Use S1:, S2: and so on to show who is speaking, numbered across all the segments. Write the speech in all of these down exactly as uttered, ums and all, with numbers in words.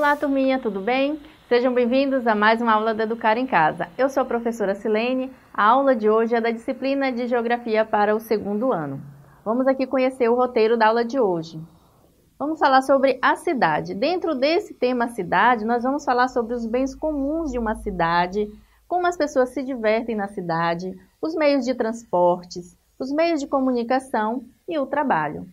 S1: Olá, turminha, tudo bem? Sejam bem-vindos a mais uma aula da Educar em Casa. Eu sou a professora Silene. A aula de hoje é da disciplina de Geografia para o segundo ano. Vamos aqui conhecer o roteiro da aula de hoje. Vamos falar sobre a cidade. Dentro desse tema cidade, nós vamos falar sobre os bens comuns de uma cidade, como as pessoas se divertem na cidade, os meios de transportes, os meios de comunicação e o trabalho.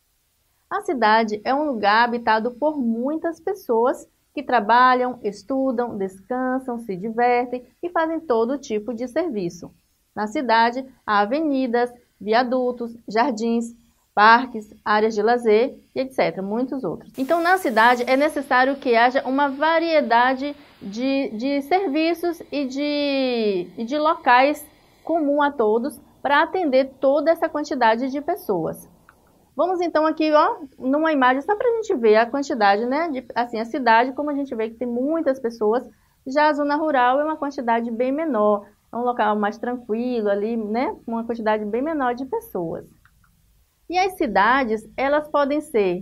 S1: A cidade é um lugar habitado por muitas pessoas que trabalham, estudam, descansam, se divertem e fazem todo tipo de serviço. Na cidade, há avenidas, viadutos, jardins, parques, áreas de lazer e etcétera, muitos outros. Então, na cidade, é necessário que haja uma variedade de, de serviços e de, e de locais comum a todos para atender toda essa quantidade de pessoas. Vamos então aqui, ó, numa imagem, só para a gente ver a quantidade, né, de, assim, a cidade, como a gente vê que tem muitas pessoas. Já a zona rural é uma quantidade bem menor, é um local mais tranquilo ali, né, uma quantidade bem menor de pessoas. E as cidades, elas podem ser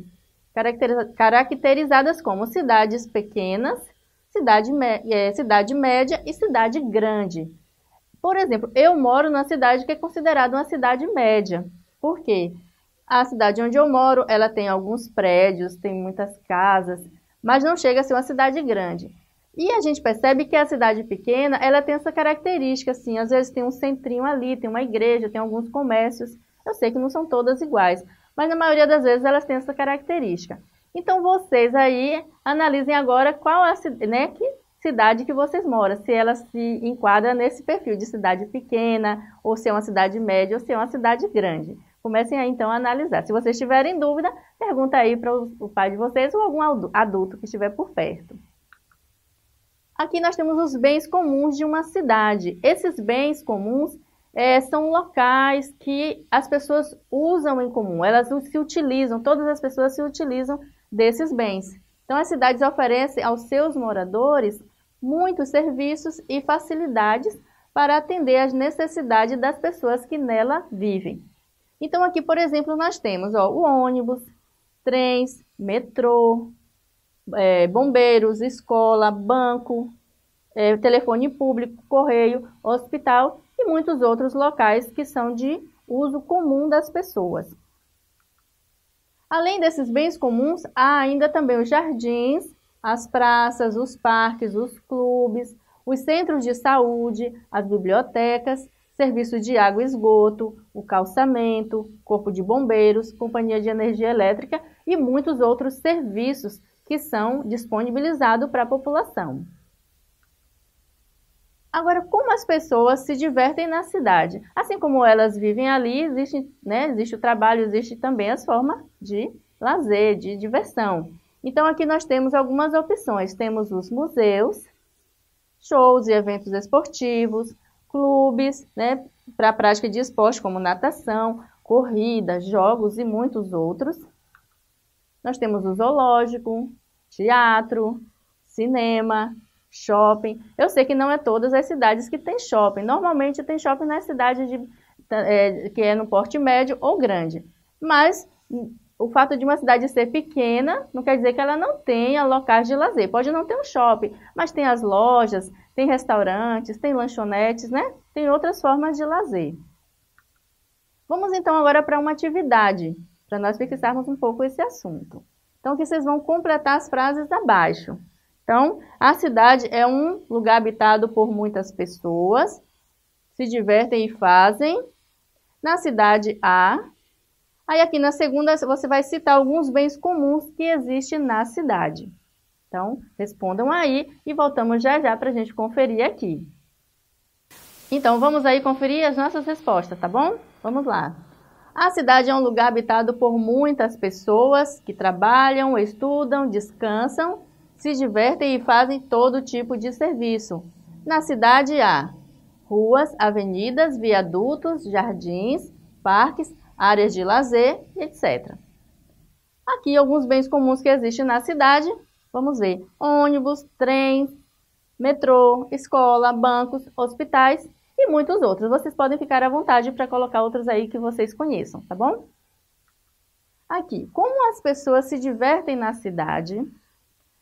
S1: caracterizadas como cidades pequenas, cidade, é, cidade média e cidade grande. Por exemplo, eu moro numa cidade que é considerada uma cidade média. Por quê? A cidade onde eu moro, ela tem alguns prédios, tem muitas casas, mas não chega a ser uma cidade grande. E a gente percebe que a cidade pequena, ela tem essa característica, assim, às vezes tem um centrinho ali, tem uma igreja, tem alguns comércios. Eu sei que não são todas iguais, mas na maioria das vezes elas têm essa característica. Então vocês aí analisem agora qual a né, que cidade que vocês moram, se ela se enquadra nesse perfil de cidade pequena, ou se é uma cidade média, ou se é uma cidade grande. Comecem aí, então, a analisar. Se vocês tiverem dúvida, pergunta aí para o pai de vocês ou algum adulto que estiver por perto. Aqui nós temos os bens comuns de uma cidade. Esses bens comuns é, são locais que as pessoas usam em comum. Elas se utilizam, todas as pessoas se utilizam desses bens. Então, as cidades oferecem aos seus moradores muitos serviços e facilidades para atender às necessidades das pessoas que nela vivem. Então, aqui, por exemplo, nós temos ó, o ônibus, trens, metrô, é, bombeiros, escola, banco, é, telefone público, correio, hospital e muitos outros locais que são de uso comum das pessoas. Além desses bens comuns, há ainda também os jardins, as praças, os parques, os clubes, os centros de saúde, as bibliotecas, serviços de água e esgoto, o calçamento, corpo de bombeiros, companhia de energia elétrica e muitos outros serviços que são disponibilizados para a população. Agora, como as pessoas se divertem na cidade? Assim como elas vivem ali, existe, né, existe o trabalho, existe também as formas de lazer, de diversão. Então, aqui nós temos algumas opções. Temos os museus, shows e eventos esportivos, clubes, né, para a prática de esporte como natação, corrida, jogos e muitos outros. Nós temos o zoológico, teatro, cinema, shopping. Eu sei que não é todas as cidades que têm shopping. Normalmente tem shopping nas cidades de, é, que é no porte médio ou grande. Mas o fato de uma cidade ser pequena não quer dizer que ela não tenha locais de lazer. Pode não ter um shopping, mas tem as lojas, tem restaurantes, tem lanchonetes, né? Tem outras formas de lazer. Vamos então agora para uma atividade, para nós fixarmos um pouco esse assunto. Então, aqui vocês vão completar as frases abaixo. Então, a cidade é um lugar habitado por muitas pessoas, se divertem e fazem. Na cidade há. Aí aqui na segunda você vai citar alguns bens comuns que existem na cidade. Então, respondam aí e voltamos já já para a gente conferir aqui. Então, vamos aí conferir as nossas respostas, tá bom? Vamos lá. A cidade é um lugar habitado por muitas pessoas que trabalham, estudam, descansam, se divertem e fazem todo tipo de serviço. Na cidade há ruas, avenidas, viadutos, jardins, parques, áreas de lazer, etcétera. Aqui alguns bens comuns que existem na cidade. Vamos ver, ônibus, trens, metrô, escola, bancos, hospitais e muitos outros. Vocês podem ficar à vontade para colocar outros aí que vocês conheçam, tá bom? Aqui, como as pessoas se divertem na cidade?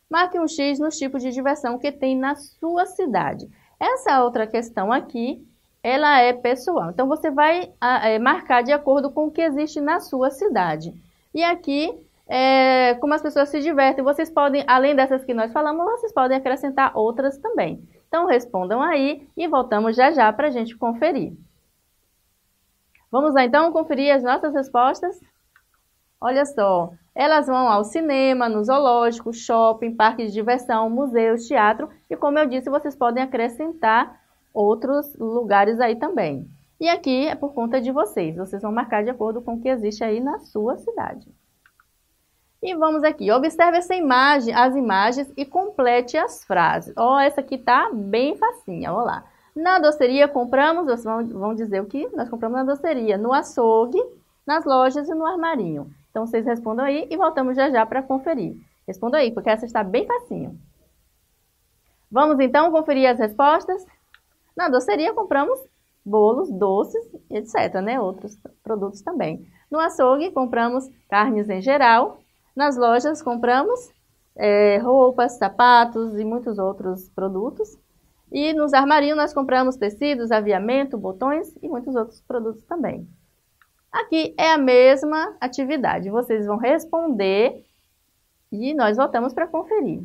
S1: Marque um X nos tipos de diversão que tem na sua cidade. Essa outra questão aqui, ela é pessoal. Então, você vai é, marcar de acordo com o que existe na sua cidade. E aqui, é, como as pessoas se divertem, vocês podem, além dessas que nós falamos, vocês podem acrescentar outras também. Então, respondam aí e voltamos já já para a gente conferir. Vamos lá, então, conferir as nossas respostas? Olha só, elas vão ao cinema, no zoológico, shopping, parque de diversão, museus, teatro e, como eu disse, vocês podem acrescentar outros lugares aí também. E aqui é por conta de vocês, vocês vão marcar de acordo com o que existe aí na sua cidade. E vamos aqui, observe essa imagem, as imagens e complete as frases. Ó, oh, essa aqui tá bem facinha, olha lá. Na doceria compramos, vocês vão, vão dizer o que nós compramos na doceria, no açougue, nas lojas e no armarinho. Então, vocês respondam aí e voltamos já já para conferir. Respondam aí, porque essa está bem facinho. Vamos então conferir as respostas? Na doceria compramos bolos, doces, etcétera, né? Outros produtos também. No açougue compramos carnes em geral. Nas lojas compramos é, roupas, sapatos e muitos outros produtos. E nos armarinhos nós compramos tecidos, aviamento, botões e muitos outros produtos também. Aqui é a mesma atividade. Vocês vão responder e nós voltamos para conferir.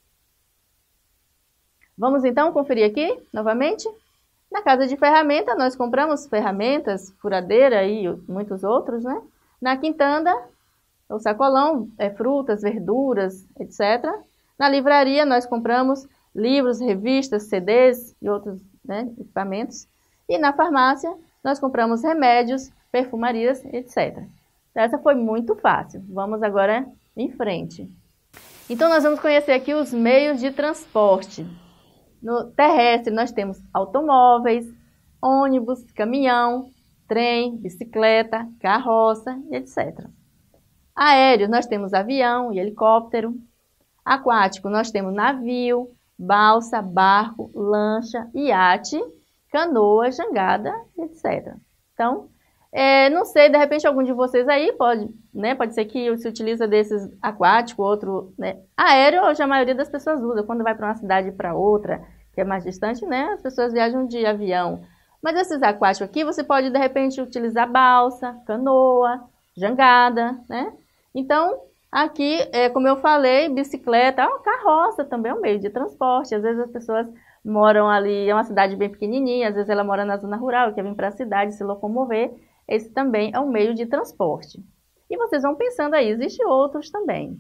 S1: Vamos então conferir aqui novamente? Na casa de ferramenta nós compramos ferramentas, furadeira e muitos outros, né? Na quintanda, o sacolão, é, frutas, verduras, etcétera. Na livraria nós compramos livros, revistas, C Ds e outros, né, equipamentos. E na farmácia nós compramos remédios, perfumarias, etcétera. Essa foi muito fácil. Vamos agora em frente. Então, nós vamos conhecer aqui os meios de transporte. No terrestre, nós temos automóveis, ônibus, caminhão, trem, bicicleta, carroça, etcétera. Aéreo, nós temos avião e helicóptero. Aquático, nós temos navio, balsa, barco, lancha, iate, canoa, jangada, etcétera. Então, é, não sei, de repente algum de vocês aí pode, né, pode ser que se utiliza desses aquático, outro, né, aéreo, hoje a maioria das pessoas usa, quando vai para uma cidade para outra, que é mais distante, né, as pessoas viajam de avião. Mas esses aquáticos aqui, você pode de repente utilizar balsa, canoa, jangada, né? Então, aqui, é, como eu falei, bicicleta, ó, carroça também é um meio de transporte, às vezes as pessoas moram ali, é uma cidade bem pequenininha, às vezes ela mora na zona rural, quer vir para a cidade se locomover, esse também é um meio de transporte. E vocês vão pensando aí, existem outros também.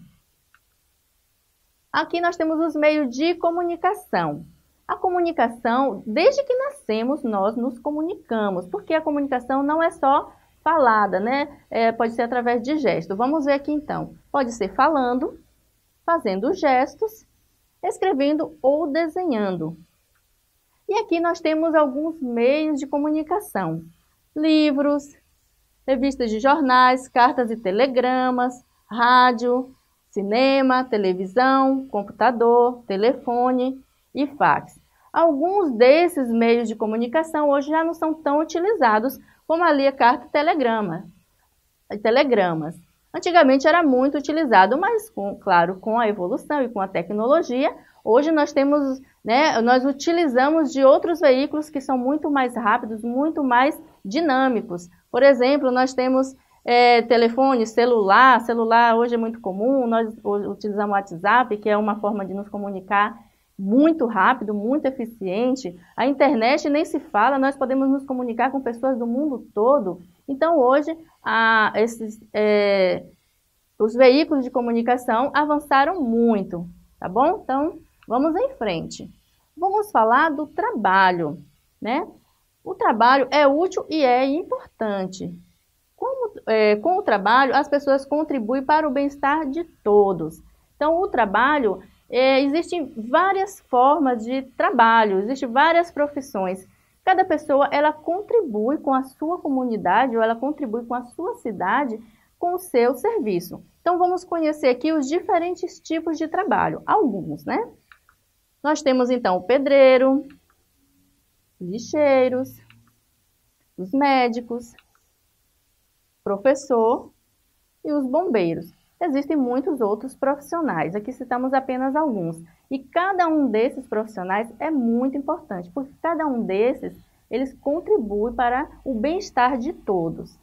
S1: Aqui nós temos os meios de comunicação. A comunicação, desde que nascemos, nós nos comunicamos, porque a comunicação não é só falada, né? É, pode ser através de gestos. Vamos ver aqui então. Pode ser falando, fazendo gestos, escrevendo ou desenhando. E aqui nós temos alguns meios de comunicação. Livros, revistas de jornais, cartas e telegramas, rádio, cinema, televisão, computador, telefone e fax. Alguns desses meios de comunicação hoje já não são tão utilizados como ali a carta e telegrama, telegramas. Antigamente era muito utilizado, mas, com, claro, com a evolução e com a tecnologia, hoje nós temos, né, nós utilizamos de outros veículos que são muito mais rápidos, muito mais dinâmicos. Por exemplo, nós temos é, telefone, celular, celular hoje é muito comum, nós utilizamos o WhatsApp, que é uma forma de nos comunicar muito rápido, muito eficiente. A internet nem se fala, nós podemos nos comunicar com pessoas do mundo todo. Então, hoje, a, esses, é, os veículos de comunicação avançaram muito, tá bom? Então, vamos em frente. Vamos falar do trabalho, né? O trabalho é útil e é importante. Como, é, com o trabalho, as pessoas contribuem para o bem-estar de todos. Então, o trabalho, é, existem várias formas de trabalho, existem várias profissões. Cada pessoa, ela contribui com a sua comunidade ou ela contribui com a sua cidade com o seu serviço. Então, vamos conhecer aqui os diferentes tipos de trabalho, alguns, né? Nós temos, então, o pedreiro, os lixeiros, os médicos, professor e os bombeiros. existem muitos outros profissionais, aqui citamos apenas alguns. E cada um desses profissionais é muito importante, porque cada um desses, eles contribuem para o bem-estar de todos.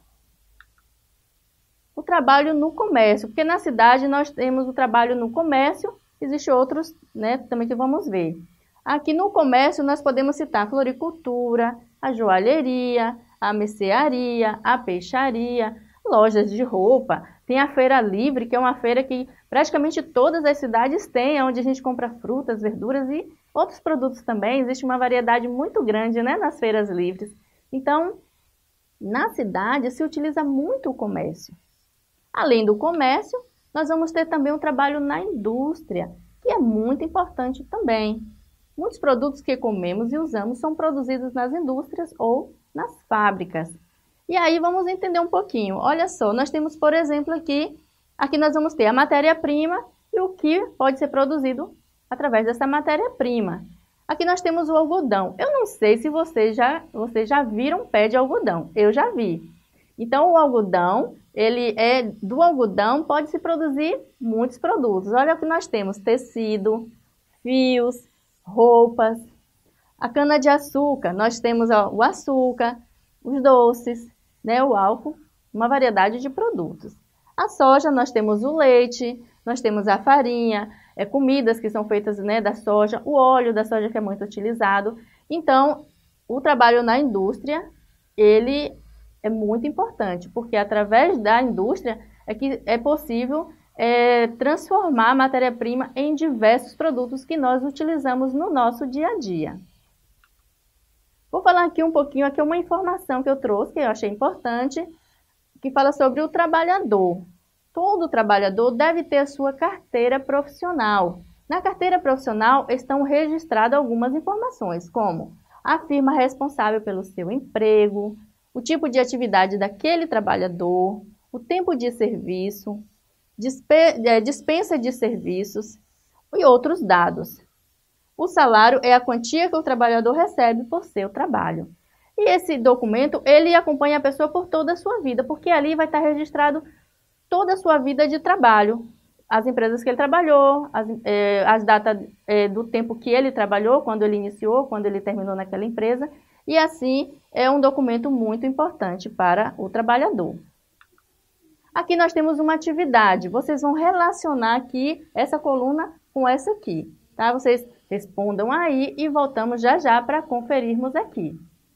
S1: O trabalho no comércio, porque na cidade nós temos o trabalho no comércio, existem outros, né, também que vamos ver. Aqui no comércio nós podemos citar a floricultura, a joalheria, a mercearia, a peixaria, lojas de roupa, tem a feira livre, que é uma feira que praticamente todas as cidades têm, onde a gente compra frutas, verduras e outros produtos também. Existe uma variedade muito grande, né, nas feiras livres. Então, na cidade se utiliza muito o comércio. Além do comércio, nós vamos ter também um trabalho na indústria, que é muito importante também. Muitos produtos que comemos e usamos são produzidos nas indústrias ou nas fábricas. E aí vamos entender um pouquinho. Olha só, nós temos, por exemplo, aqui, aqui nós vamos ter a matéria-prima e o que pode ser produzido através dessa matéria-prima. Aqui nós temos o algodão. Eu não sei se vocês já, vocês já viram um pé de algodão. Eu já vi. Então, o algodão, ele é, do algodão pode se produzir muitos produtos. Olha o que nós temos: tecido, fios, roupas. A cana-de-açúcar, nós temos ó, o açúcar, os doces, né, o álcool, uma variedade de produtos. A soja, nós temos o leite, nós temos a farinha, é, comidas que são feitas, né, da soja, o óleo da soja que é muito utilizado. Então, o trabalho na indústria, ele é muito importante, porque através da indústria é que é possível é, transformar a matéria-prima em diversos produtos que nós utilizamos no nosso dia a dia. Vou falar aqui um pouquinho, aqui uma informação que eu trouxe, que eu achei importante, que fala sobre o trabalhador. Todo trabalhador deve ter a sua carteira profissional. Na carteira profissional estão registradas algumas informações, como a firma responsável pelo seu emprego, o tipo de atividade daquele trabalhador, o tempo de serviço, dispensa de serviços e outros dados. O salário é a quantia que o trabalhador recebe por seu trabalho. E esse documento, ele acompanha a pessoa por toda a sua vida, porque ali vai estar registrado toda a sua vida de trabalho. As empresas que ele trabalhou, as, é, as datas é, do tempo que ele trabalhou, quando ele iniciou, quando ele terminou naquela empresa. E assim, é um documento muito importante para o trabalhador. Aqui nós temos uma atividade. Vocês vão relacionar aqui essa coluna com essa aqui, tá? Vocês respondam aí e voltamos já já para conferirmos aqui.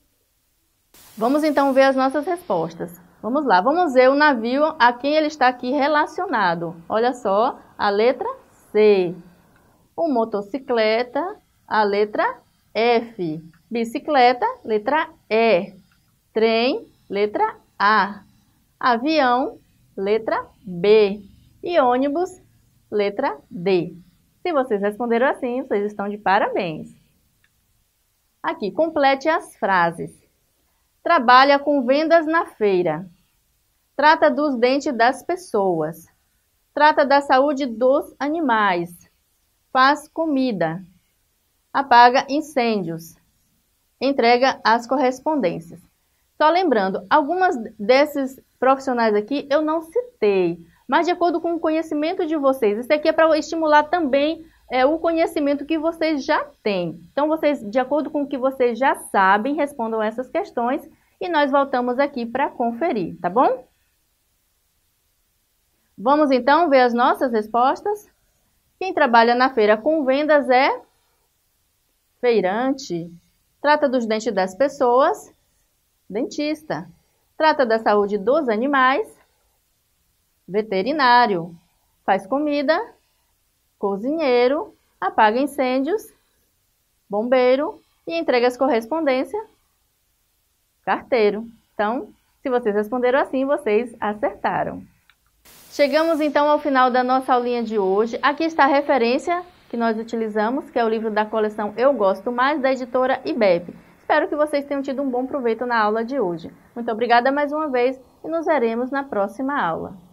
S1: Vamos então ver as nossas respostas. Vamos lá, vamos ver o navio a quem ele está aqui relacionado. Olha só, a letra C. O motocicleta, a letra F. Bicicleta, letra E. Trem, letra A. Avião, letra B. E ônibus, letra D. Se vocês responderam assim, vocês estão de parabéns. Aqui, complete as frases. Trabalha com vendas na feira. Trata dos dentes das pessoas. Trata da saúde dos animais. Faz comida. Apaga incêndios. Entrega as correspondências. Só lembrando, algumas desses profissionais aqui eu não citei, mas de acordo com o conhecimento de vocês. Isso aqui é para estimular também é, o conhecimento que vocês já têm. Então, vocês, de acordo com o que vocês já sabem, respondam essas questões e nós voltamos aqui para conferir, tá bom? Vamos então ver as nossas respostas. Quem trabalha na feira com vendas é feirante. Trata dos dentes das pessoas, dentista. Trata da saúde dos animais, veterinário. Faz comida, cozinheiro. Apaga incêndios, bombeiro. E entrega as correspondências, carteiro. Então, se vocês responderam assim, vocês acertaram. Chegamos então ao final da nossa aulinha de hoje. Aqui está a referência que nós utilizamos, que é o livro da coleção Eu Gosto Mais, da editora I B E P. Espero que vocês tenham tido um bom proveito na aula de hoje. Muito obrigada mais uma vez e nos veremos na próxima aula.